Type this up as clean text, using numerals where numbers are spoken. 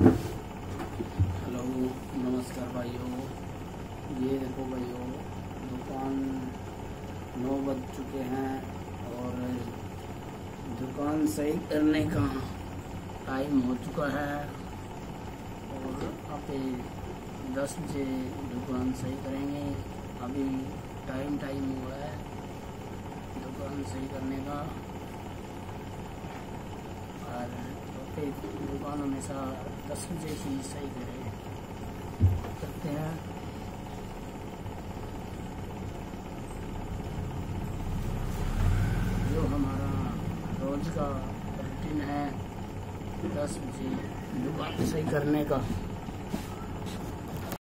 Hello, नमस्कार भाइयों। ये देखो भाइयों, दुकान 9 बज चुके हैं और दुकान सही करने का टाइम हो चुका है और अभी 10 बजे दुकान सही करेंगे। अभी टाइम हुआ है दुकान सही करने का। और दुकान हमेशा 10 बजे ही सही करते हैं। जो हमारा रोज का रूटीन है 10 बजे दुकान सही करने का।